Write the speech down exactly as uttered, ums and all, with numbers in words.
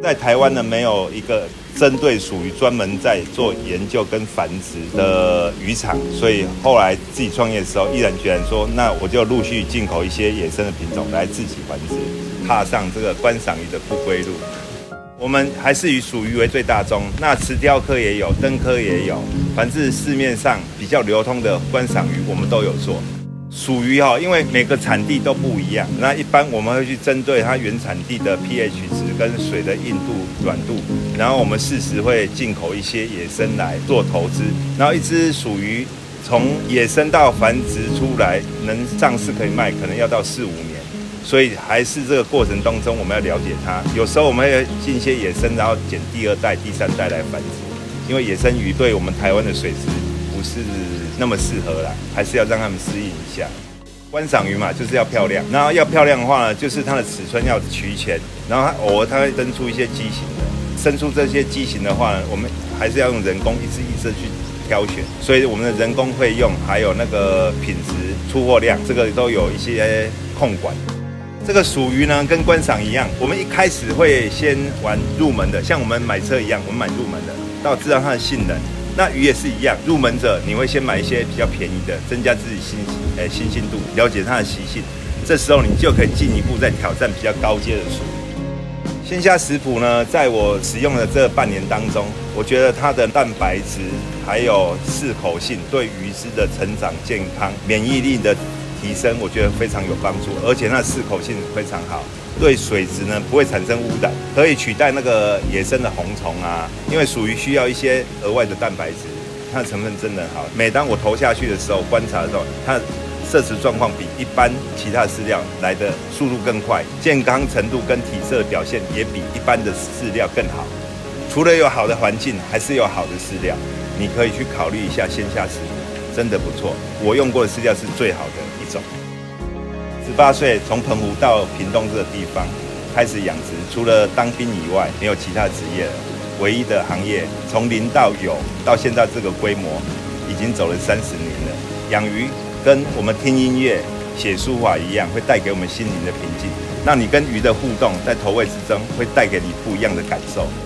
在台湾呢，没有一个针对属于专门在做研究跟繁殖的渔场，所以后来自己创业的时候，毅然决然说，那我就陆续进口一些野生的品种来自己繁殖，踏上这个观赏鱼的不归路。我们还是以属鱼为最大宗，那池鲷科也有，灯科也有，凡是市面上比较流通的观赏鱼，我们都有做。属鱼哈，因为每个产地都不一样，那一般我们会去针对它原产地的 pH 值跟水的硬度、软度，然后我们适时会进口一些野生来做投资，然后一只属鱼从野生到繁殖出来，能上市可以卖，可能要到四五年。所以还是这个过程当中，我们要了解它。有时候我们会进一些野生，然后捡第二代、第三代来繁殖，因为野生鱼对我们台湾的水质不是那么适合啦，还是要让它们适应一下。观赏鱼嘛，就是要漂亮，然后要漂亮的话呢，就是它的尺寸要齐全，然后它偶尔它会生出一些畸形的，生出这些畸形的话呢，我们还是要用人工一只一只去挑选，所以我们的人工费用还有那个品质、出货量，这个都有一些控管。这个属鱼呢，跟观赏一样，我们一开始会先玩入门的，像我们买车一样，我们买入门的，到知道它的性能。那鱼也是一样，入门者你会先买一些比较便宜的，增加自己新诶新鲜度，了解它的习性。这时候你就可以进一步再挑战比较高阶的属鱼。鲜虾食谱呢，在我使用的这半年当中，我觉得它的蛋白质还有适口性，对鱼只的成长健康、免疫力的提升，我觉得非常有帮助，而且它的适口性非常好，对水质呢不会产生污染，可以取代那个野生的红虫啊。因为属于需要一些额外的蛋白质，它的成分真的很好。每当我投下去的时候，观察的时候，它的摄食状况比一般其他的饲料来的速度更快，健康程度跟体色表现也比一般的饲料更好。除了有好的环境，还是有好的饲料，你可以去考虑一下鲜虾食谱。真的不错，我用过的饲料是最好的一种。十八岁从澎湖到屏东这个地方开始养殖，除了当兵以外，没有其他职业了。唯一的行业，从零到有，到现在这个规模，已经走了三十年了。养鱼跟我们听音乐、写书法一样，会带给我们心灵的平静。那你跟鱼的互动，在投喂之中，会带给你不一样的感受。